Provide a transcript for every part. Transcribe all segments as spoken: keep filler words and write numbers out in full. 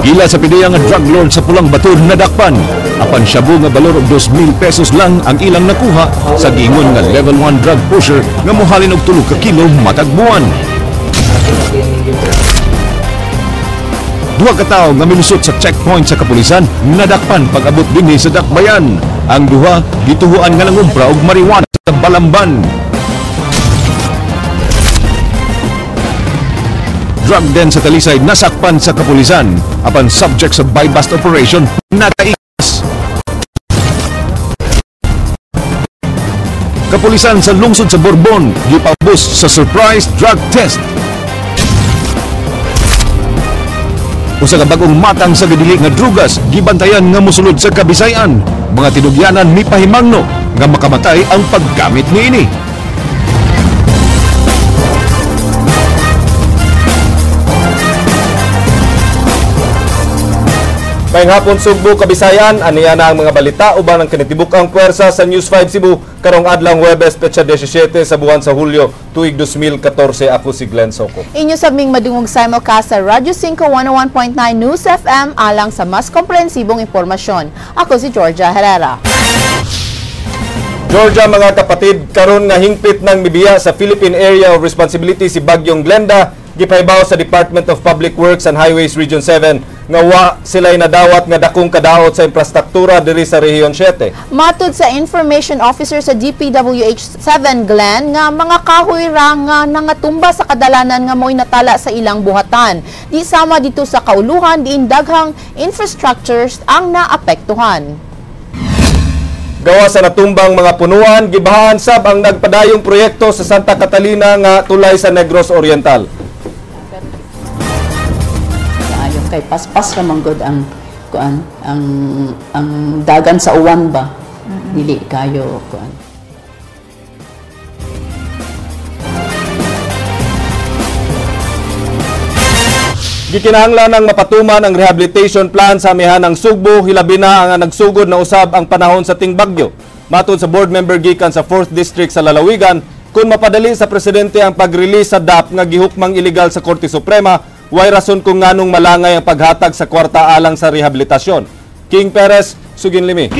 Gila sa pidaya nga drug lord sa Pulang Batur nadakpan. Apan shabu nga balor og dos mil pesos lang ang ilang nakuha sa giingon nga level one drug pusher nga mohalin og tulo ka kilo matag buwan. Duha ka tawo nga milusot sa checkpoint sa kapulisan nadakpan pag-abot dinhi sa Dakbayan. Ang duha gituhuan nga nangumpra og marijuana sa Balamban. Drug den sa Talisay nasakpan sa kapulisan apan subject sa buy-bust operation nataikas. Kapulisan sa lungsod sa Borbon gipabus sa surprise drug test. Usa ka bagong matang sa gadili nga drugas gibantayan nga mosulod sa Kabisayan. Mga tinugyanan mi pahimangno nga makamatay ang paggamit niini. Mayang hapon Sugbo, Kabisayan, aniya na ang mga balita uban ang kinatibuk-ang puwersa sa News five Cebu karong adlang Huwebes petsa disisyete sa buwan sa Hulyo tuig dos mil katorse. Ako si Glenn Soco. Inyo sabing madungog simulcast sa Radyo five one oh one point nine News F M alang sa mas komprehensibong impormasyon. Ako si Georgia Herrera. Georgia mga kapatid, karon nga hingpit ng mibiya sa Philippine Area of Responsibility si Bagyong Glenda, gipahibaw sa Department of Public Works and Highways Region seven nga wa sila'y nadawat nga dakong kadaot sa infrastruktura diri sa Rehiyon seven. Matud sa Information Officer sa D P W H seven Glen nga mga kahoy ra nga nangatumba sa kadalanan nga mo'y natala sa ilang buhatan. Di sama dito sa kauluhan diin daghang infrastructures ang naapektuhan. Gawa sa natumbang mga punuan, gibahaan sab ang nagpadayong proyekto sa Santa Catalina nga tulay sa Negros Oriental. Kay paspas ra man gud ang kuan ang ang dagan sa uwan ba, mm-hmm. Dili kayo kuan. Gikinahanglan ng mapatuman ang rehabilitation plan sa amihanang Sugbo, hilabi na ang nagsugod na usab ang panahon sa ting bagyo. Matod sa board member gikan sa fourth District sa Lalawigan, kung mapadali sa presidente ang pag-release sa D A P nga gihukmang illegal sa Korte Suprema, way rason kung nganong malangay ang paghatag sa kwarta alang sa rehabilitasyon. King Perez, Sugin Limi.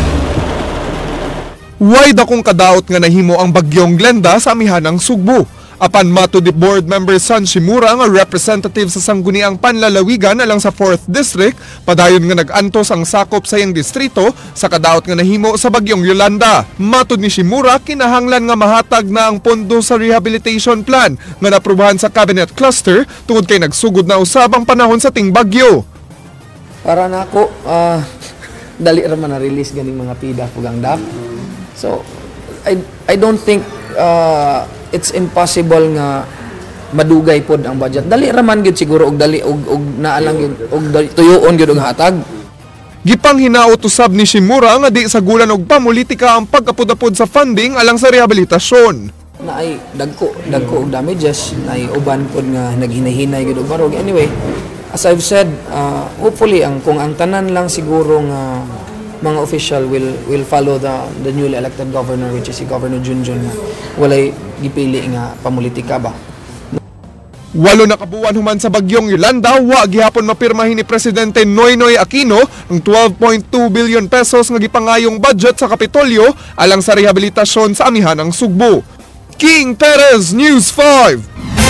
Way dakong kadaot nga nahimo ang Bagyong Glenda sa amihanang Sugbo. Apan mato di board member San Shimura nga representative sa sangguniang Panlalawigan alang sa fourth District, padayon nga nag-antos ang sakop sa iyang distrito sa kadaot nga nahimo sa Bagyong Yolanda. Matod ni Shimura, kinahanglan nga mahatag na ang pondo sa rehabilitation plan nga naprubahan sa cabinet cluster tungod kay nagsugod na usab ang panahon sa ting bagyo. Para nako, uh, dali ra man na-release ganing mga P D A P ug ang D A P. So, I I don't think uh, it's impossible nga madugay pod ang budget. Dali raman gyud siguro og dali og og naalang gyud og tuyoon gyud og hatag. Gipang hinaot usab ni Shimura nga di sagulan og pamulitika ang pagkapod-apod sa funding alang sa rehabilitasyon. Naay dagko dagko og damages, naay uban pod nga naghinahinay gyud og barog. Anyway, as I've said, uh, hopefully ang kung ang tanan lang siguro nga mga official will will follow the the newly elected governor, which is si Governor Junjun, nga walay gipili nga pamulitika ba. Walo na kabuuan human sa Bagyong Yolanda, wa gihapon mapirmahin ni Presidente Noynoy Aquino ang twelve point two billion pesos nga gipangayong budget sa Kapitolyo alang sa rehabilitasyon sa amihanang Sugbo. King Perez, News five.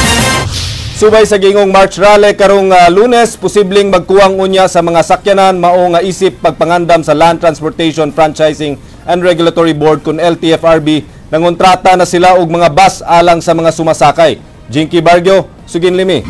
Subay sa gingong March Rally karong uh, Lunes, posibleng magkuwang unya sa mga sakyanan mao nga isip pagpangandam sa Land Transportation Franchising and Regulatory Board kun L T F R B nangontrata na sila og mga bus alang sa mga sumasakay. Jinky Bargyo, Sugin Limi.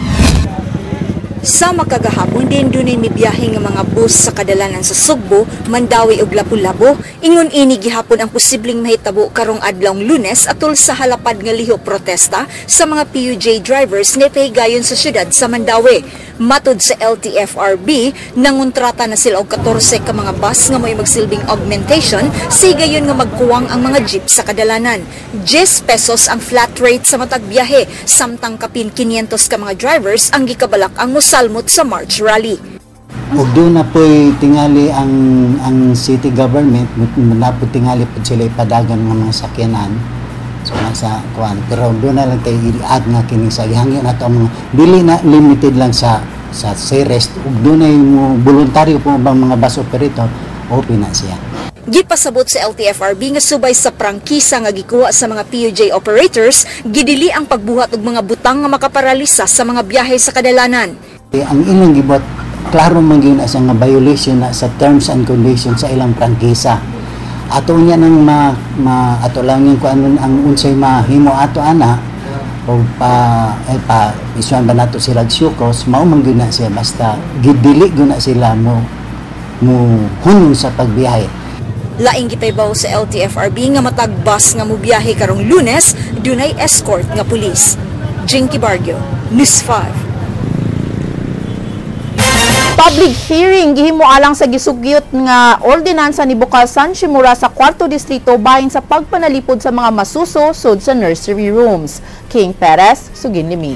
Sa makagahapon din dunay mibiyahe nga mga bus sa kadalanan sa Sugbo, Mandawi ug Lapu-Lapu. Ingon ini gihapon ang posibleng mahitabo karong adlawng Lunes atol sa halapad nga liho protesta sa mga P U J drivers nga pahigayon sa syudad sa Mandawi. Matod sa L T F R B, nangontrata na sila og katorse ka mga bus nga may magsilbing augmentation, sigayon nga magkuwang ang mga jeep sa kadalanan. ten pesos ang flat rate sa matag biyahe, samtang kapin quinientos ka mga drivers ang gikabalak ang salmot sa March Rally. Ug doon na po'y tingali ang ang city government, na po tingali po sila ipadagan ng mga sakyanan. So nasa kuan, pero doon na lang tayo i-add nga kining sa ihangin ato ang mga dili na limited lang sa sa Ceres ug dunay mo voluntaryo po bang mga bus operator, open na siya. Gipasabot sa L T F R B nga subay sa prangkisa nga gikuha sa mga P U J operators, gidili ang pagbuhat og mga butang nga makaparalisa sa mga biyahe sa kadalanan. Eh, ang ilang gibot, klaro man gyud sa nga violation na sa terms and conditions sa ilang prangkisa. Ato niya nang ma, ma ato lang yung kung ano ang unsay mahimo ato ana o pa eh, pa isuan ba nato sila syukos, mao man gyud na siya basta gidili gyud na sila mo mo hunong sa pagbiyahe. Laing gipaybaw sa L T F R B nga matag bus nga mobiyahe karong Lunes, dunay escort nga pulis. Jinky Bargio, News five. Public hearing gihimo alang sa gisugyot nga ordinansa ni Bukal San Shimura sa kwarto distrito bahin sa pagpanalipod sa mga masuso sud sa nursery rooms. King Perez, Suginlimi.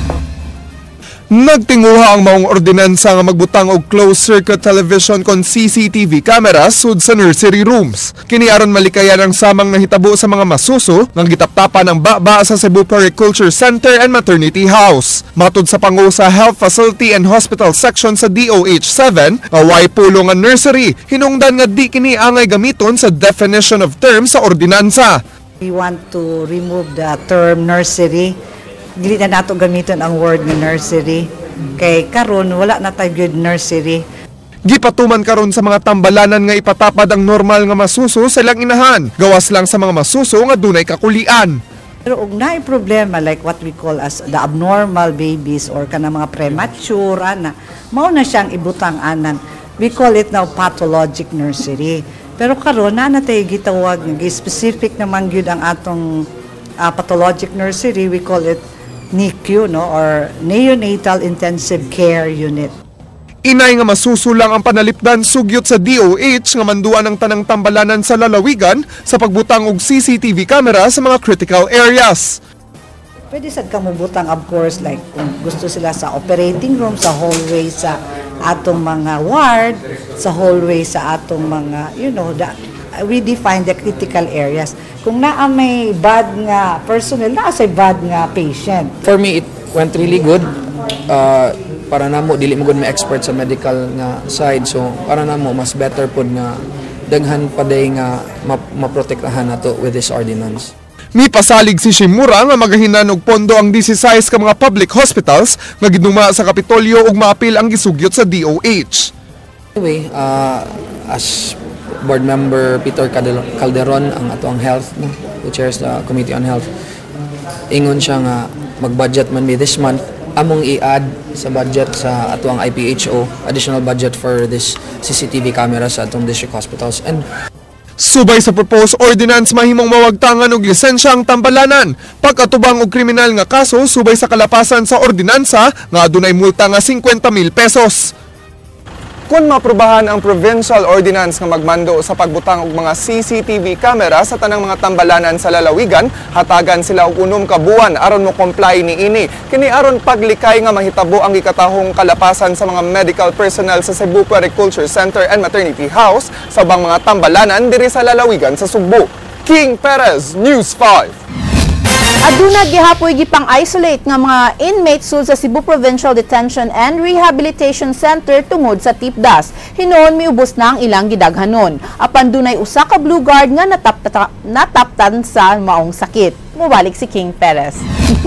Nagtinguha ang maong ordinansa nga magbutang og closed-circuit television kon C C T V cameras sud sa nursery rooms. Kini aron malikayan ang samang nahitabo sa mga masuso nga gitaptapan ang baba sa Cebu Puriculture Center and Maternity House. Matud sa pangu sa Health Facility and Hospital Section sa D O H seven, nga way pulong nga nursery, hinungdan nga di kini angay gamiton sa definition of terms sa ordinansa. We want to remove the term nursery. Dili na nato gamiton ang word ni nursery. Kay karon wala na tayo good nursery. Gipatuman karon sa mga tambalanan nga ipatapad ang normal nga masuso sa ilang inahan. Gawas lang sa mga masuso nga dunay kakulian. Pero og naay problema like what we call as the abnormal babies or kana mga premature ana, mao na siyang ibutang anan. We call it now pathologic nursery. Pero karon na natay gitawag nga specific naman gyud ang atong uh, pathologic nursery. We call it N I C U, no, or Neonatal Intensive Care Unit. Inay nga masusulang ang panalipdan sugyot sa D O H nga manduan ang tanang tambalanan sa lalawigan sa pagbutang og C C T V camera sa mga critical areas. Pwede sad ka mubutang, of course, like kung gusto sila sa operating room, sa hallway sa atong mga ward, sa hallway sa atong mga, you know, the, we define the critical areas. Kung naa may bad nga personnel, naa say bad nga patient. For me, it went really good. Uh, para namo dili mo gud may expert sa medical nga side, so para namo mas better pod nga daghan pa day nga maprotektahan nato with this ordinance. Mi pasalig si Shimura nga magahinan og pondo ang sixteen ka mga public hospitals nga giduma sa Kapitolyo ug maapil ang gisugyot sa D O H. Anyway, uh, as Board Member Peter Calderon, ang ato ang health, no, who chairs the Committee on Health, ingon siya nga mag-budget man mi this month, among i-add sa budget sa ato ang I P H O, additional budget for this C C T V cameras sa atong district hospitals. And subay sa proposed ordinance, mahimong mawagtangan og lisensya ang tambalanan. Pag-atubang og kriminal nga kaso, subay sa kalapasan sa ordinansa nga adunay multa nga fifty mil pesos. Kung maprobahan ang provincial ordinance nga magmando sa pagbutang og mga C C T V camera sa tanang mga tambalanan sa lalawigan, hatagan sila og unom ka buwan aron mo comply ni ini. Kini aron paglikay nga mahitabo ang gikatahong kalapasan sa mga medical personnel sa Cebu Puriculture Center and Maternity House sa ubang mga tambalanan diri sa lalawigan sa Sugbo. King Perez, News five. Aduna gihapoy gipang-isolate nga mga inmates sud sa Cebu Provincial Detention and Rehabilitation Center tungod sa tipdas. Hinon miubos na ang ilang gidaghanon. Apan dunay usa ka blue guard nga natapta, nataptan sa maong sakit. Mubalik si King Perez.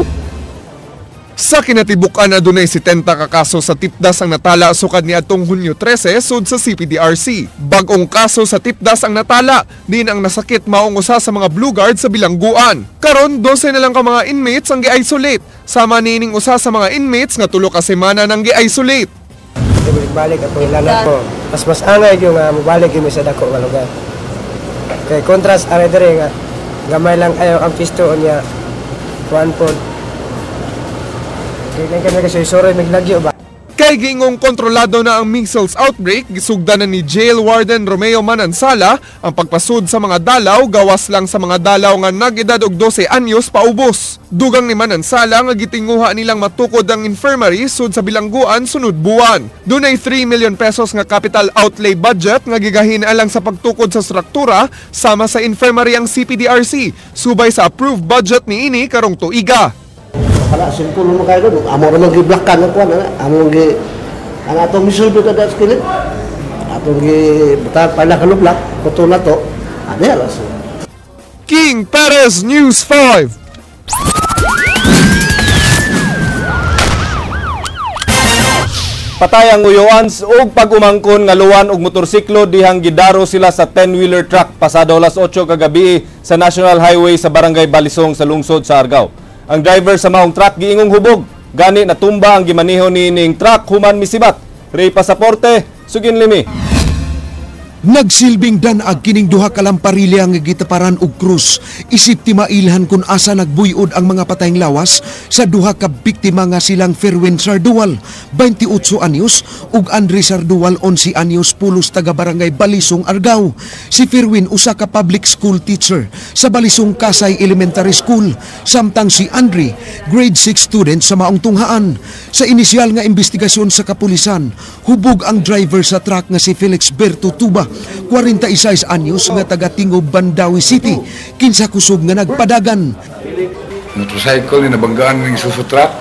Sa kinatibukan na dunay seventy ka kaso sa tipdas ang natala sukad ni atong Hunyo thirteen sud sa C P D R C. Bag-ong kaso sa tipdas ang natala, din ang nasakit maong usa sa mga blue guard sa bilangguan. Karon twelve na lang ka mga inmates ang gi-isolate. Sama nining usa sa mga inmates nga tulo ka semana nang gi-isolate. Balik ako ilala ko. Mas mas angay yung uh, mabalik yung sa dako nga lugar. Kay contrast are dire nga gamay lang ayo ang pisto niya. Kuan pod. Kaya kami kasi sorry naglagyo ba? Kay gingong kontrolado na ang measles outbreak, gisugdanan ni Jail Warden Romeo Manansala ang pagpasud sa mga dalaw, gawas lang sa mga dalaw nga nag-edad og twelve anyos paubos. Dugang ni Manansala nga gitinguha nilang matukod ang infirmary sud sa bilangguan sunod buwan. Dunay three million pesos nga capital outlay budget nga gigahin alang sa pagtukod sa struktura sama sa infirmary ang C P D R C, subay sa approved budget ni ini karong tuiga. Wala, simple mo kayo doon. Amo naman gi-block ka ng kuwan, amo gi ang atong misudo ta das kilit. Atong gibutan pa na kalublak, puto na to. Ade alas. King Perez, News five. Patay ang uyuans ug pag-umangkon nga luwan og motorsiklo dihang gidaro sila sa ten-wheeler truck pasado alas otso kagabi sa National Highway sa Barangay Balisong sa lungsod sa Argao. Ang driver sa maong truck giingong hubog, gani natumba ang gimaniho niining truck human misibat. Ray Pasaporte, Sugin Limi. Nagsilbing danag kining duha ka lamparilla nga gitaparan og krus. Isip ti mailhan kung asa nagbuyod ang mga patayng lawas sa duha ka biktima nga silang Ferwin Sardual, twenty-eight anyos, ug Andre Sardual, eleven anyos, pulos taga Barangay Balisong, Argao. Si Ferwin usa ka public school teacher sa Balisong Kasay Elementary School, samtang si Andre grade six student sa maong tunghaan. Sa inisyal nga investigasyon sa kapulisan, hubog ang driver sa truck nga si Felix Berto Tuba, forty-six anyos, nga taga Tingob, Bandawi City, kinsa kusog nga nagpadagan. Motorcycle ni nabanggaan ng suso truck.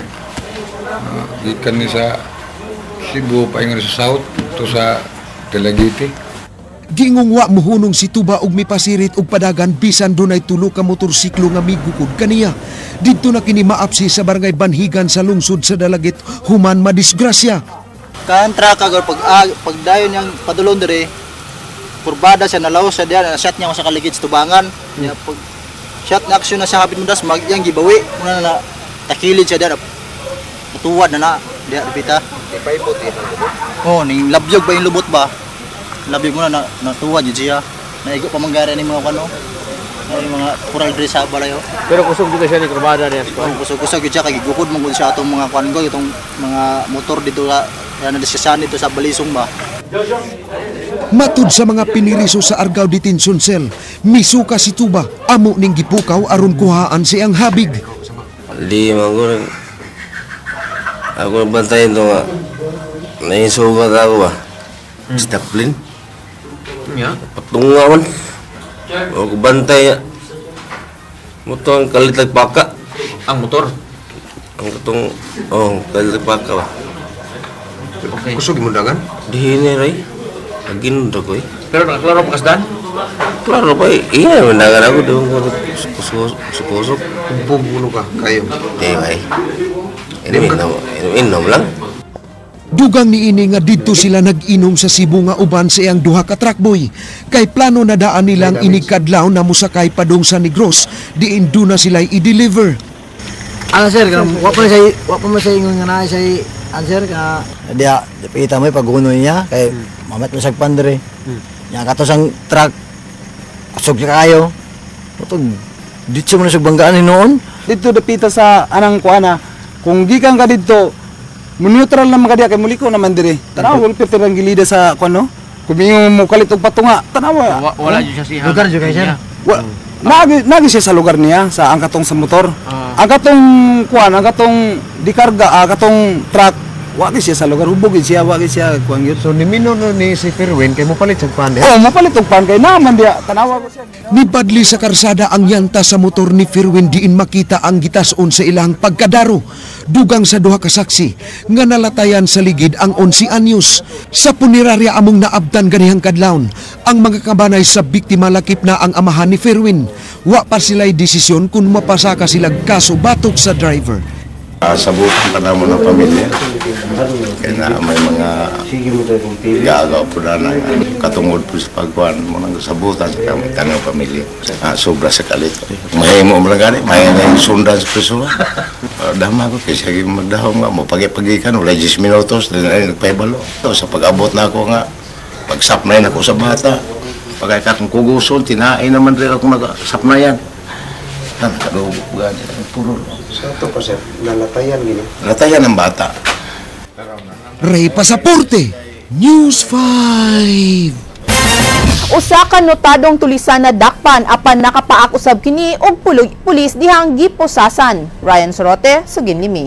Uh, ikan ni sa Cebu, paingon sa South, to sa Telagiti. Giingong wa muhunong si Tuba og mipasirit og padagan bisan dunay tulo ka motorsiklo nga migukod kaniya. Didto na kini maapsi sa Barangay Banhigan sa lungsod sa Dalagit human madisgrasya. Kantra kagor pag ah, pagdayon yang padulong dire kurbada siya nalaw sa diyan na shot niya sa kaligid sa tubangan. Hmm. Ya, pag shot na action na sa hapit mundas mag yang gibawi una na takilid siya diyan. Matuwad na na diya pita. Ipaibot eh. Oh, ning labyog ba yung lubot ba? Labyog mo na natuwad yun siya. Naigo pa manggara ni mga kano. Ay mga kural dire sa balayo. Pero kusog dito siya ni kurbada niya. Oh, kusog-kusog siya kay gugod mo siya atong mga kuan ko itong mga motor dito sa na diskusyon dito sa Balisong ba. Matud sa mga piniriso sa Argao Detention Cell, misuka si Tuba, amo ning gipukaw aron kuhaan siyang habig. Di maguro. Ako bantayin to nga. Naisugat ako ba? Hmm. Staplin. Ya. Patungawan. Ako bantay. Motor ang kalitag paka. Ang motor? Ang katong, oh, kalitag paka ba? Okay. Kusog mo dagan? Dihini ray. Agin do ko eh. Pero nakaklaro pa kasdan? Klaro pa eh. Iya, mendagan ako doon ko kusog-kusog. Pumpulo ka kayo. Di ba eh. Inom, inom lang. Dugang niini nga didto sila nag-inom sa Cebu nga uban sa iyang duha ka truckboy. Kay plano na daan nilang inikadlaw na musakay padung sa Negros, diin do na sila i-deliver. Ano sir, wa pa say wa pa say ingon nga na say answer ka. Dia, dipita mo pag-unoy niya kay hmm. mamat mo sag pandre. Hmm. Nya kato sang truck. Kusog kayo. Utog dito mo na sag banggaan ni noon. Dito dapita sa anang kuana. Kung gikan ka dito, neutral na magadiya kay muliko naman dire. Tanaw wala pito ang gilida sa kuno. Kumingo mo kalit og patunga. Tanaw. Wala jud siya siya. Lugar jud kay siya. Nagi nagi siya sa lugar niya sa ang katong sa motor. Uh, ang katong kuan, ang katong dikarga, ang katong truck, wa siya sa lugar, hubog siya, wa siya kuan gyud. So ni mino no ni si Ferwin kay mo palit sa pan. Oh, mapalit og pan kay naman dia tanawa ko siya. Nipadli sa karsada ang yanta sa motor ni Ferwin diin makita ang gitason sa ilang pagkadaro. Dugang sa duha ka saksi nga nalatayan sa ligid ang eleven anyos. Sa punerarya among naabtan ganihang kadlawon, ang mga kabanay sa biktima lakip na ang amahan ni Ferwin. Wa pa sila'y desisyon kung mapasaka silang kaso batok sa driver. Uh, sabutan ka naman ng pamilya. Kaya na may mga gagaw po na na katungod po sa pagkuhan mo ng sabutan sa tanong pamilya. Uh, sobra sa kalit. Mahay mo mo lang gani, mahay na yung sundan sa preso. Uh, dama ko, kasi magdahong nga mo, pag-ipagikan, wala ten minutos, din ay nagpahibalo. So, sa pag-abot na ako nga, pag-sapnayin ako sa bata, pag-ikakong kuguson, tinain naman rin ako nag-sapnayan. Ano, kalubo gani, puro. So ito po sir, nalatayan gini. Nalatayan ng bata. Ray Pasaporte, News five. Usa ka notadong tulisan na dakpan apan nakapaak usab kini og pulis dihang giposasan. Ryan Sorote, Sugin Limi.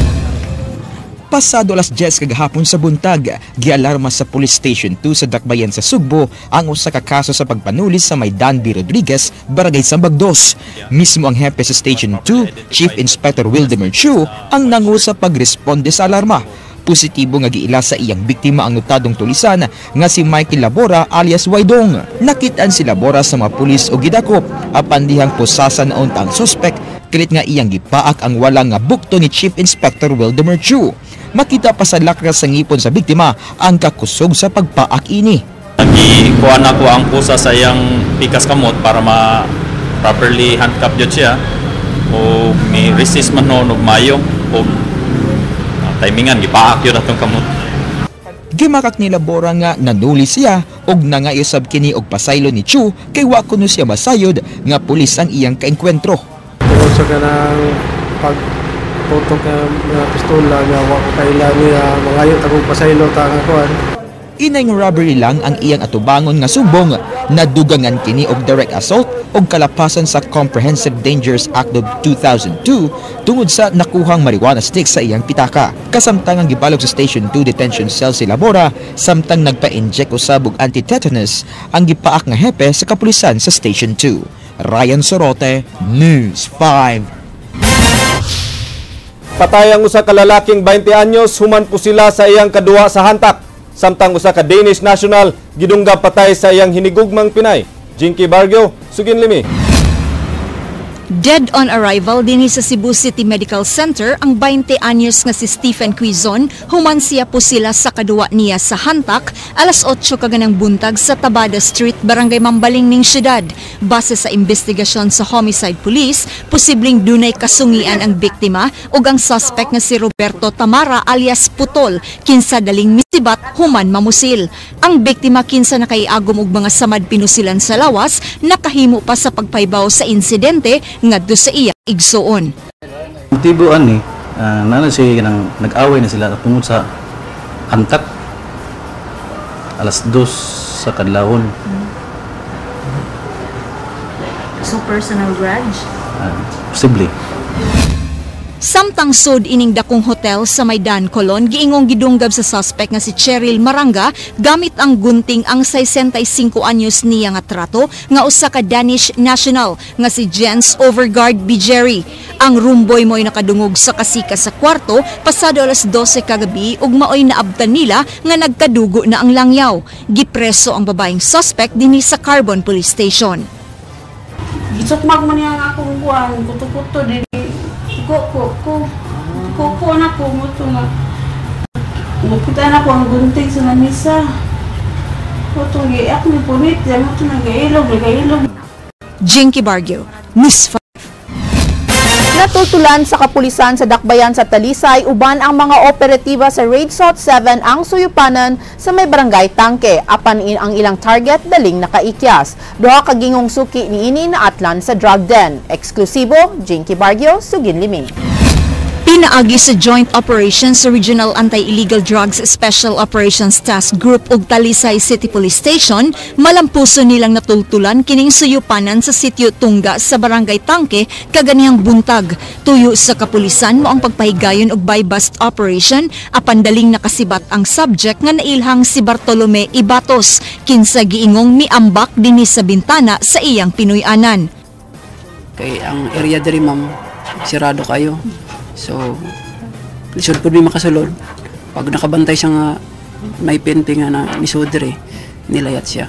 Pasado alas diyes kagahapon sa buntag, gialarma sa Police Station two sa Dakbayan sa Sugbo ang usa ka kaso sa pagpanulis sa may Danby Rodriguez, Barangay Sambag dos. Mismo ang hepe sa Station two, Chief Inspector Wildemar Chu, ang nangu sa pagresponde sa alarma. Positibo nga giila sa iyang biktima ang notadong tulisan nga si Michael Labora alias Waydong. Nakitaan si Labora sa mga pulis o gidakop apan dihang pusasan na untang suspect kilit nga iyang gipaak ang walang nga bukto ni Chief Inspector Wildemer Chu. Makita pa sa lakras sa ngipon sa biktima ang kakusog sa pagpaak ini. Nagikuha na ko ang pusa sa iyang pikas kamot para ma properly handcuff jud siya o ni resist man no nugmayo o timingan gipaak yun atong kamot. Gimakak ni Labora nga nanuli siya og nangaisab kini og pasaylo ni Chu kay wa kuno siya masayod nga pulis ang iyang kaengkwentro. Tungkol sa kanang pagtutok ng mga pistola nga wa kailan niya mangayo tagong pasaylo ta nga kuan. Inay nga robbery lang ang iyang atubangon nga sumbong, nadugangan kini og direct assault og kalapasan sa Comprehensive Dangers Act of two thousand two tungod sa nakuhang marijuana stick sa iyang pitaka. Kasamtang ang gibalog sa Station two Detention Cell si Labora, samtang nagpa-inject usab og anti-tetanus ang gipaak nga hepe sa kapulisan sa Station two. Ryan Sorote, News five. Patay ang usa ka lalaking twenty anyos, human po sila sa iyang kaduha sa hantak. Samtang usa ka Danish national gidunggab patay sa iyang hinigugmang Pinay. Jinky Bargyo, Sugin Limi. Dead on arrival dinhi sa Cebu City Medical Center ang twenty anyos nga si Stephen Quizon, human siya po sila sa kaduwa niya sa hantak alas otso kaganang buntag sa Tabada Street, Barangay Mambaling ning syudad. Base sa investigasyon sa Homicide Police, posibleng dunay kasungian ang biktima ug ang suspect nga si Roberto Tamara alias Putol, kinsa daling misibat human mamusil. Ang biktima kinsa nakaiagom og mga samad pinusilan sa lawas, nakahimo pa sa pagpaybaw sa insidente ngadto sa iya igsuon. Motibo ani uh, nana siya nang nag-away na sila tungod sa antak alas dos sa kadlawon. So personal grudge? Uh, possibly. Samtang sud ining dakong hotel sa Maydan, Colon, giingong gidunggab sa suspect nga si Cheryl Maranga gamit ang gunting ang sesenta y cinco anyos niya nga trato nga usa ka Danish national nga si Jens Overgaard Bijeri. Ang roomboy mo'y nakadungog sa kasika sa kwarto pasado alas dose kagabi ug maoy naabtan nila nga nagkadugo na ang langyaw. Gipreso ang babaeng suspect dinhi sa Carbon Police Station. Gisukmag man niya nga akong buwan, kuto-kuto din. Ko, ko, ko, ko, ko na ko mo ito nga. Nakita na ko ang gunting sa namisa. Ko itong giyak ni punit, yan mo ito nag-iilog, nag-iilog. Jinky Bargyo, News five. Natutulan sa kapulisan sa Dakbayan sa Talisay, uban ang mga operatiba sa Raid SWAT seven ang suyupanan sa may barangay Tangke. Apan in ang ilang target daling nakaikyas. Duha ka gingong suki niini na atlan sa drug den. Eksklusibo, Jinky Bargyo, Sugin Liming. Pinaagi sa Joint Operations sa Regional Anti-Illegal Drugs Special Operations Task Group ug Talisay City Police Station, malampuso nilang natultulan kining suyupanan sa sitio Tungga sa Barangay Tangke kaganihang buntag. Tuyo sa kapulisan mo ang pagpahigayon og buy-bust operation apan daling nakasibat ang subject nga nailhang si Bartolome Ibatos, kinsa giingong miambak dinhi sa bintana sa iyang Pinoy-anan. Kay ang area diri ma'am sirado kayo. So, lisod po din makasulod. Pag nakabantay siya nga may painting nga na nisudre, nilayat siya.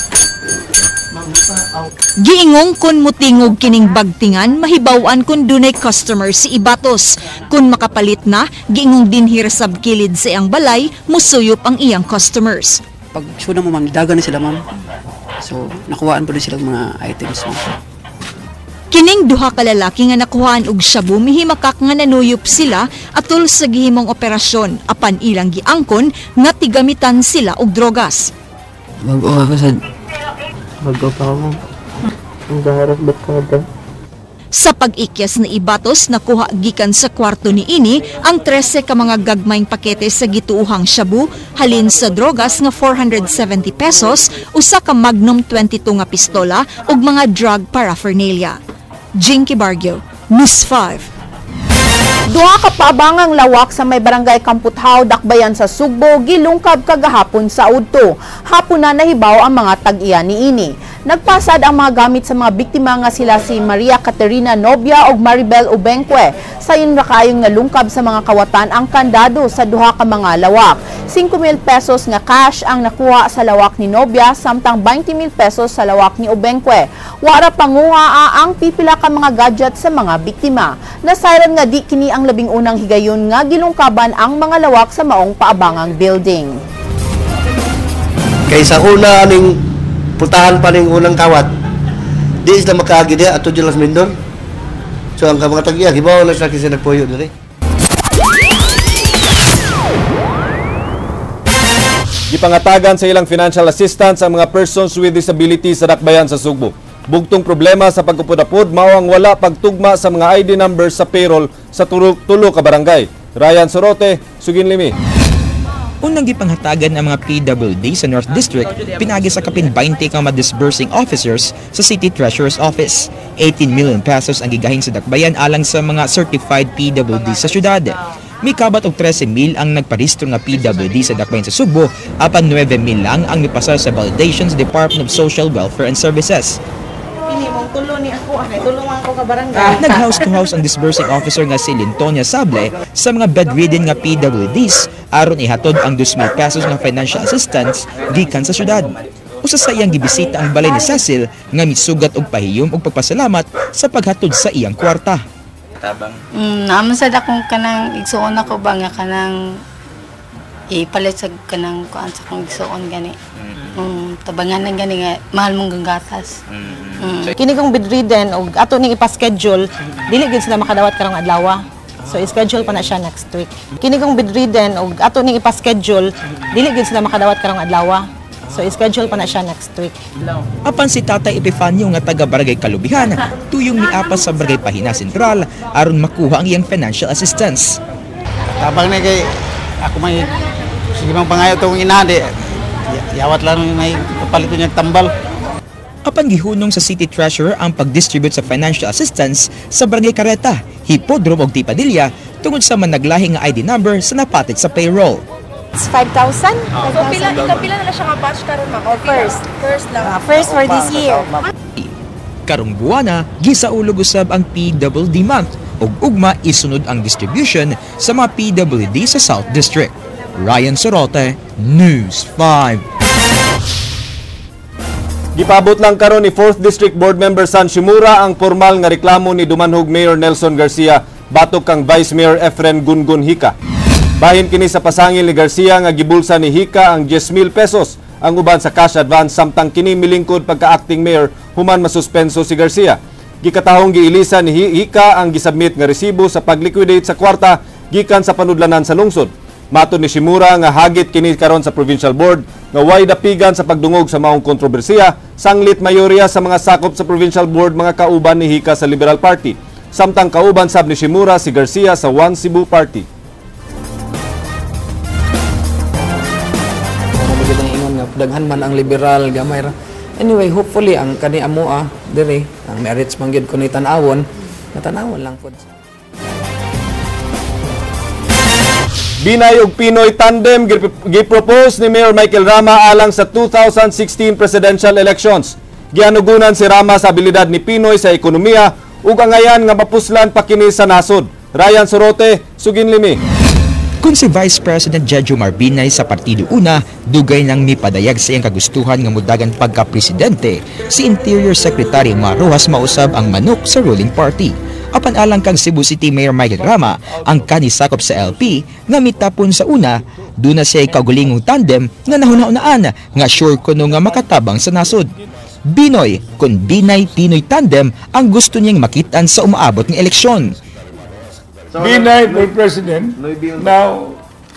Giingong kun mutingog kining bagtingan, mahibawan kun dunay customer si Ibatos. Kun makapalit na, giingong dinhi resab kilid sa iyang balay, musuyop ang iyang customers. Pag suna mo ma'am, dagan na sila ma'am. So, nakuhaan po din sila mga items ma'am. Kining duha ka lalaki nga nakuhaan og shabu mihimakak nga nanuyop sila atol sa gihimong operasyon apan ilang giangkon nga tigamitan sila og drogas. Mag-o ako sa mag-o pa ako. Ang daharap ba't ka ba? Sa pag-ikyas ni Ibatos, nakuha gikan sa kwarto ni ini ang trese ka mga gagmayng pakete sa gituuhang shabu, halin sa drogas nga four hundred seventy pesos, usa ka Magnum twenty-two nga pistola ug mga drug paraphernalia. Jinky Bargyo, News five. Duha ka paabangang lawak sa may barangay Kamputhaw, Dakbayan sa Sugbo, gilungkab kagahapon sa udto. Hapon na nahibaw ang mga tag-iya niini. Nagpasad ang mga gamit sa mga biktima nga sila si Maria Caterina Nobia ug Maribel Ubenque. Sayon ra kayong nalungkab sa mga kawatan ang kandado sa duha ka mga lawak. five mil pesos nga cash ang nakuha sa lawak ni Nobia samtang twenty mil pesos sa lawak ni Ubenque. Wara panguha ang pipila ka mga gadget sa mga biktima. Nasayran nga di kini ang labing unang higayon nga gilungkaban ang mga lawak sa maong paabangang building. Kaysa una aning putahan pa ning unang kawat, di sila makaagi diya ato dyan las Mindor. So ang mga tagya, gibaw na sa kisa nagpuyo diri. Gipangatagan sa ilang financial assistance ang mga persons with disabilities sa Dakbayan sa Sugbo. Bugtong problema sa pagkupudapod mao ang wala pagtugma sa mga I D numbers sa payroll sa tulo ka barangay. Ryan Sorote, Suginlimi. Unang gipanghatagan ang mga P W D sa North District, pinagi sa kapin twenty ka mga disbursing officers sa City Treasurer's Office. eighteen million pesos ang gigahin sa Dakbayan alang sa mga certified P W D sa syudad. May kabat og thirteen mil ang nagparehistro nga P W D sa Dakbayan sa Sugbo, apan nine mil lang ang nipasa sa validation sa Department of Social Welfare and Services. Ini mong tulo ni ako, ay tulungan ko ka barangay. Nag-house to house ang disbursing officer nga si Lintonia Sable sa mga bedridden nga P W Ds aron ihatod ang two mil pesos nga financial assistance gikan sa syudad. Usa sa iyang gibisita ang balay ni Cecil nga misugat og pahiyom og pagpasalamat sa paghatod sa iyang kwarta. Tabang. Mm, naman sa dakong kanang igsuon ako ba nga kanang ipalit sa kanang kuan sa kong igsuon gani. Mm, tabanganan gani nga mahal mong ganggatas. Mm. Kini kong bedridden og ato ning ipa-schedule, dili gid sila makadawat karong adlaw. So i-schedule pa na siya next week. Kini kong bedridden og ato ning ipa-schedule, dili gid sila makadawat karong adlaw. So i-schedule pa na siya next week. Apan si Tatay Epifanio nga taga Barangay Kalubihan, tuyong miapas sa Barangay Pahina Sentral aron makuha ang iyang financial assistance. Tabang na kay ako may sige mang pangayo tong inade. Yawat lang may papalit ko niyang tambal. Apan gihunong sa City Treasurer ang pag-distribute sa financial assistance sa Barangay Careta, Hipodrome ug Tipadilla tungod sa managlahi nga I D number sa napatit sa payroll. It's five thousand? So pila kapila na siya nga batch karon ma'am or first? First lang. Uh, first for this year. Karong buwana, gisaulog usab ang P W D month ug ugma isunod ang distribution sa mga P W D sa South District. Ryan Sorote, News five. Gipabot lang karon ni fourth District Board Member San Shimura ang formal nga reklamo ni Dumanhog Mayor Nelson Garcia batok kang Vice Mayor Efren Gungun Hika. Bahin kini sa pasangil ni Garcia nga gibulsa ni Hika ang ten mil pesos ang uban sa cash advance samtang kini milingkod pagka-acting mayor human masuspenso si Garcia. Gikatahong giilisa ni Hika ang gisubmit nga resibo sa pagliquidate sa kwarta gikan sa panudlanan sa lungsod. Matud ni Shimura nga hagit kini karon sa provincial board nga way dapigan sa pagdungog sa maong kontrobersiya sanglit mayorya sa mga sakop sa provincial board mga kauban ni Hika sa Liberal Party. Samtang kauban sab ni Shimura si Garcia sa One Cebu Party. Daghan man ang liberal gamay ra. Anyway, hopefully ang kani amo ah dire ang merits man gyud kun tan-awon, natanawon lang pod. Binay ug Pinoy tandem gipropose ni Mayor Michael Rama alang sa two thousand sixteen presidential elections. Gianugunan si Rama sa abilidad ni Pinoy sa ekonomiya ug angayan nga mapuslan pa kini sa nasod. Ryan Sorote, Suginlimi. Kung si Vice President Jejo Marbinay sa Partido Una, dugay nang mipadayag sa iyang kagustuhan nga mudagan pagka-presidente, si Interior Secretary Mar Rojas mausab ang manok sa ruling party. Apan alang kang Cebu City Mayor Michael Rama, ang kanisakop sa L P, nga mitapon sa una, doon na siya kagulingong tandem nga nahuna-unaan nga sure kuno nga makatabang sa nasod. Binoy, kun Binay Pinoy tandem ang gusto niyang makitaan sa umaabot ng eleksyon. Binay for president, now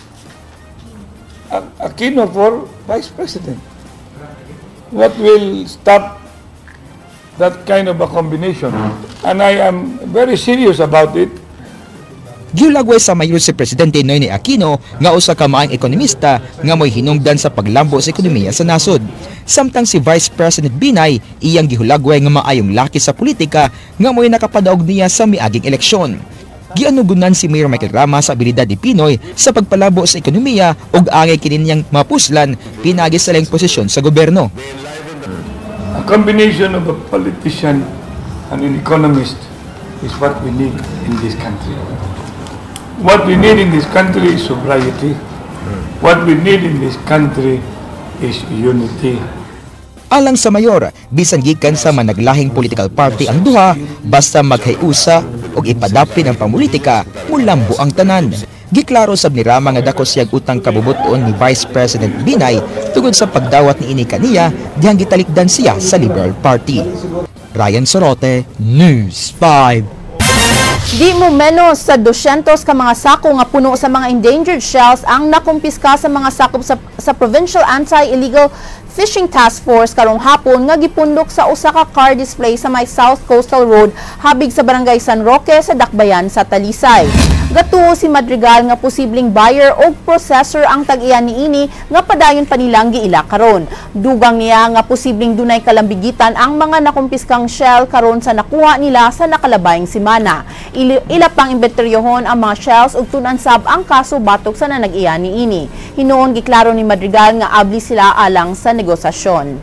Aquino for vice president. What will stop that kind of a combination? And I am very serious about it. Giulagway sa mayor si Presidente Noynoy Aquino nga usa ka maayong ekonomista nga mo'y hinungdan sa paglambo sa ekonomiya sa nasod. Samtang si Vice President Binay iyang gihulagway nga maayong laki sa politika nga mo'y nakapadaog niya sa miaging eleksyon. Gianugunan si Mayor Michael Rama sa abilidad ni Pinoy sa pagpalabo sa ekonomiya ug angay kini niyang mapuslan pinagi sa laing posisyon sa gobyerno. A combination of a politician and an economist is what we need in this country. What we need in this country is sobriety. What we need in this country is unity. Alang sa mayor, bisan gikan sa managlahing political party ang duha, basta maghiusa o ipadapin ang pamulitika, mulambo ang tanan. Giklaro sab ni Rama nga dako siyang utang kabubuton ni Vice President Binay tungod sa pagdawat ni ini kaniya dihang gitalikdan siya sa Liberal Party. Ryan Sorote, News five. Di mo menos sa two hundred ka mga sako nga puno sa mga endangered shells ang nakumpiska sa mga sakop sa, sa Provincial Anti-Illegal Fishing Task Force karong hapon nga gipundok sa usa ka car display sa may South Coastal Road habig sa Barangay San Roque sa Dakbayan sa Talisay. Gatuo si Madrigal nga posibleng buyer o processor ang tag-iya niini nga padayon pa nilang giila karon. Dugang niya nga posibleng dunay kalambigitan ang mga nakumpiskang shell karon sa nakuha nila sa nakalabayng semana. Ila pang imbentaryohon ang mga shells ug tunansab ang kaso batok sa nanag-iya niini. Hinuon giklaro ni Madrigal nga abli sila alang sa negosasyon.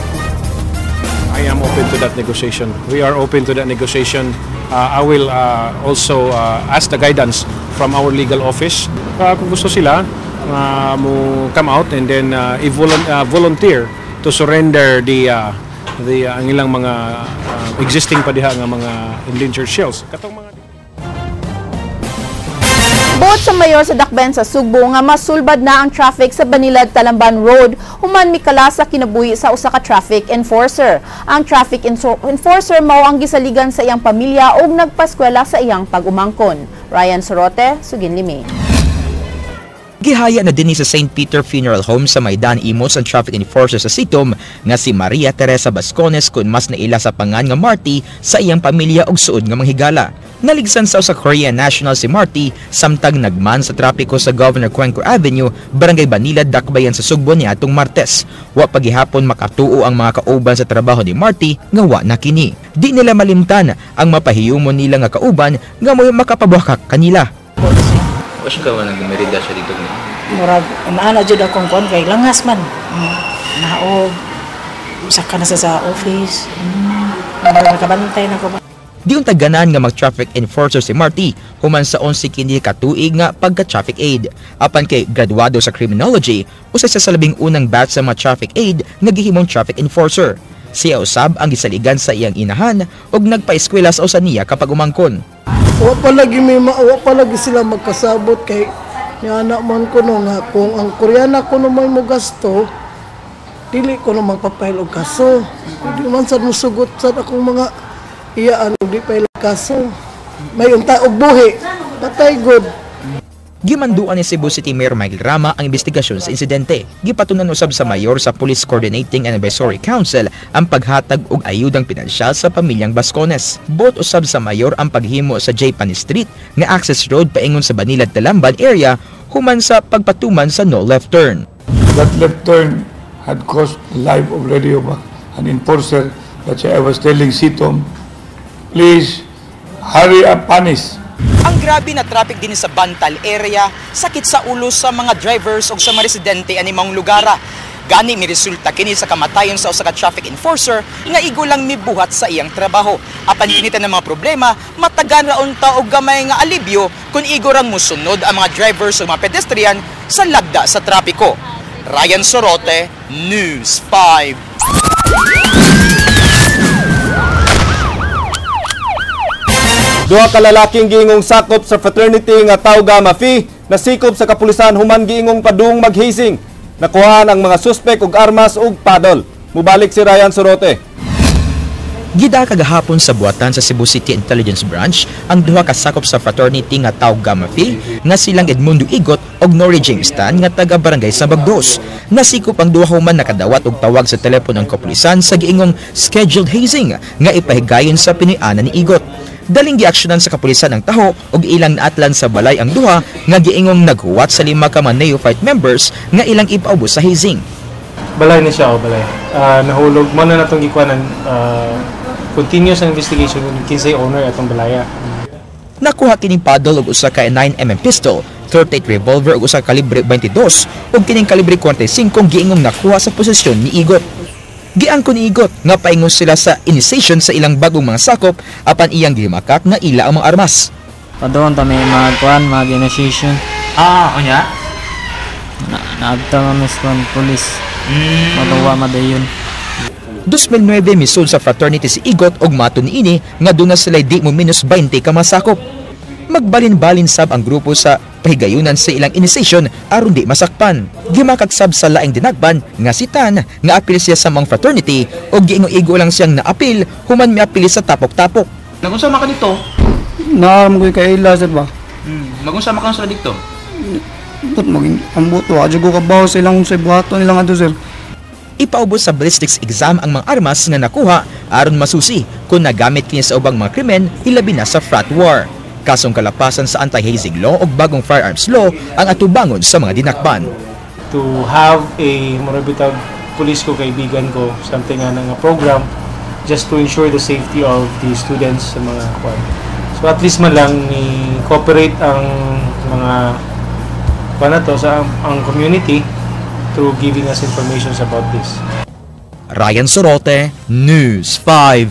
I am open to that negotiation. We are open to that negotiation. Uh, I will uh, also uh, ask the guidance from our legal office. Uh, kung gusto sila, uh, mo come out and then uh, uh, volunteer to surrender the uh, the uh, ang ilang mga uh, existing pa diha nga mga endangered shells. Katong mga Buot sa mayor sa Dakbayan sa Sugbo nga masulbad na ang traffic sa Banilad-Talamban Road human mikala sa kinabuhi sa usa ka traffic enforcer. Ang traffic enforcer mao ang gisaligan sa iyang pamilya ug nagpaskwela sa iyang pag-umangkon. Ryan Sorote, Suginlimi. Gihaya na din sa Saint Peter Funeral Home sa Maydan Imos ang traffic enforcer sa Sitom nga si Maria Teresa Bascones kun mas naila sa pangan nga Marty sa iyang pamilya og suod nga manghigala. Naligsan sa usa Korean national si Marty samtang nagman sa trapiko sa Governor Cuenco Avenue, Barangay Banilad, Dakbayan sa Sugbo niadtong Martes. Wa pagihapon makatuo ang mga kauban sa trabaho ni Marty nga wa na kini. Di nila malimtan ang mapahiyumon nila nga kauban nga mo'y makapabuhakak kanila. Kasi ka man nagmerida siya dito niya? Murag, naana dyan akong kuhan kay langas man. Naog, saka na sa sa office. Murag nakabantay na ko ba? Di yung taganan nga mag-traffic enforcer si Marty human sa onse kini katuig nga pagka-traffic aid. Apan kay graduado sa criminology, usa sa labing unang batch sa mga traffic aid nga gihimong traffic enforcer. Siya usab ang gisaligan sa iyang inahan ug nagpa-eskwela sa usa niya kapag umangkon. Wa palagi may wa palagi sila magkasabot kay ni anak man ko no nga kung ang Koreana ko no may mo gasto dili ko no magpapail og kaso. Di man sad musugot sa akong mga iyaan og di pail kaso. May unta og buhi. Patay good. Gimanduan ni Cebu City Mayor Michael Rama ang investigasyon sa insidente. Gipatunan usab sa mayor sa Police Coordinating and Advisory Council ang paghatag og ayudang pinansyal sa pamilyang Bascones. Bot usab sa mayor ang paghimo sa J. Pani Street nga access road paingon sa Banilad-Talamban area human sa pagpatuman sa no left turn. That left turn had cost the life already of an enforcer. That's why I was telling Sitom, please hurry up, Panis. Ang grabe na traffic din sa Bantal area, sakit sa ulo sa mga drivers o sa mga residente animang lugara. Gani mi resulta kini sa kamatayon sa usa ka traffic enforcer nga igo lang mibuhat sa iyang trabaho. Apan kinita ng mga problema, matagan ra unta og gamay nga alibyo kung igo rang musunod ang mga drivers o mga pedestrian sa lagda sa trapiko. Ryan Sorote, News five. Duha ka lalaking giingong sakop sa fraternity nga Tau Gamma Phi nasikop sa kapulisan human giingong padung maghasing. Nakuhaan ang mga suspek og armas ug padol. Mubalik si Ryan Sorote. Gida kagahapon sa buhatan sa Cebu City Intelligence Branch ang duha ka sakop sa fraternity nga Tau Gamma Phi nga silang Edmundo Igot og Nori James Tan nga taga Barangay Sabagdos. Nasikop ang duha human nakadawat og tawag sa telepono ng kapulisan sa giingong scheduled hazing nga ipahigayon sa pinuy-anan ni Igot. Daling giaksyonan sa kapulisan ang taho ug ilang naatlan sa balay ang duha nga giingong naghuwat sa lima ka mga neophyte members nga ilang ipaubos sa hazing. Balay na siya o balay. Uh, nahulog mo na natong gikuanan uh, continuous investigation kung kinsay owner atong balaya. Nakuha kining paddle ug usa ka nine millimeter pistol, thirty-eight revolver ug usa ka kalibre twenty-two ug kining kalibre forty-five giingong nakuha sa posisyon ni Igot. Giangkon ni Igot nga paingon sila sa initiation sa ilang bagong mga sakop apan iyang gihimakak nga ila ang mga armas. Padoon ta may mga kuan, mga initiation. Ah, o niya? Na naagta nga mis kuan pulis. Mm. Matuwa madayon. two thousand nine misud sa fraternity si Igot og mato niini nga duna sila di mo minus twenty ka masakop. Magbalin-balin sab ang grupo sa pahigayunan sa ilang initiation aron di masakpan. Gimakak sab sa laing dinagban nga si Tan nga apil siya sa mga fraternity og giingo-igo lang siyang naapil human miapili sa tapok-tapok. Nagunsama ka dito? Naam ko kay Ila sir ba? Hmm, magunsama ka sa dito? Put maging ambuto adyo ko kabaw sa ilang sa buhato nilang adto sir. Ipaubos sa ballistics exam ang mga armas nga nakuha aron masusi kung nagamit kini sa ubang mga krimen hilabi na sa frat war. Kasong kalapasan sa anti-hazing law o bagong firearms law ang atubangon sa mga dinakban. To have a marabitag police ko kaibigan ko something nga nga program just to ensure the safety of the students sa mga kwan. So at least man lang ni cooperate ang mga kwan na to sa ang community through giving us information about this. Ryan Sorote, News five.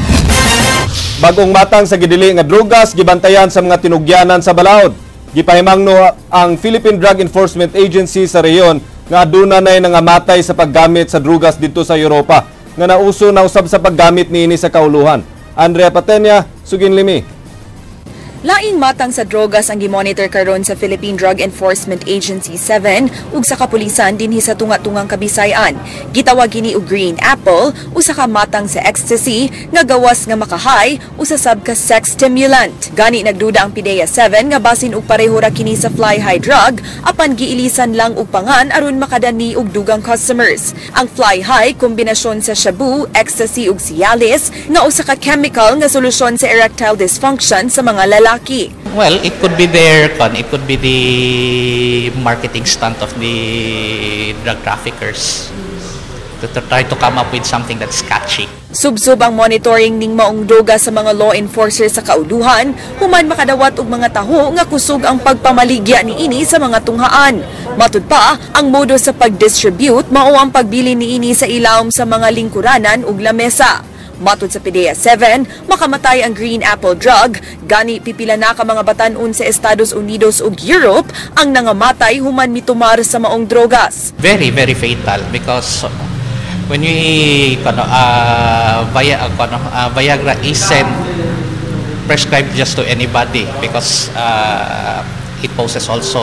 Bagong matang sa gidili nga drugas gibantayan sa mga tinugyanan sa balaod. Gipahimangno ang Philippine Drug Enforcement Agency sa rehiyon nga aduna nay nangamatay sa paggamit sa drugas dito sa Europa nga nauso na usab sa paggamit niini sa kauluhan. Andrea Patenya, Suginlimi. Laing matang sa drogas ang gimonitor karon sa Philippine Drug Enforcement Agency seven ug sa kapulisan dinhi sa tunga-tungang Kabisayan. Gitawag kini og green apple usa ka matang sa ecstasy nga gawas nga makahay usa sab ka sex stimulant. Gani nagduda ang P D E A seven nga basin og pareho ra kini sa fly high drug apan giilisan lang og pangan aron makadani og dugang customers. Ang fly high kombinasyon sa shabu, ecstasy ug Cialis nga usa ka chemical nga solusyon sa erectile dysfunction sa mga lalaki. Well, it could be their, it could be the marketing stunt of the drug traffickers to, to try to come up with something that's catchy. Subsub ang monitoring ning maong droga sa mga law enforcers sa kauluhan, human makadawat og mga taho nga kusog ang pagpamaligya niini sa mga tunghaan. Matud pa, ang modo sa pag-distribute mao ang pagbili niini sa ilawom sa mga lingkuranan ug lamesa. Matud sa P D E A seven, makamatay ang green apple drug, gani pipila na ka mga batan-on sa Estados Unidos ug Europe ang nangamatay human mitumar sa maong drogas. Very, very fatal because when we uh, via, uh, Viagra isn't prescribed just to anybody because uh, it poses also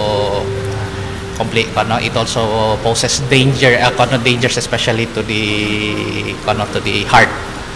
complete ano, it also poses danger uh, ano, dangers especially to the ano, to the heart.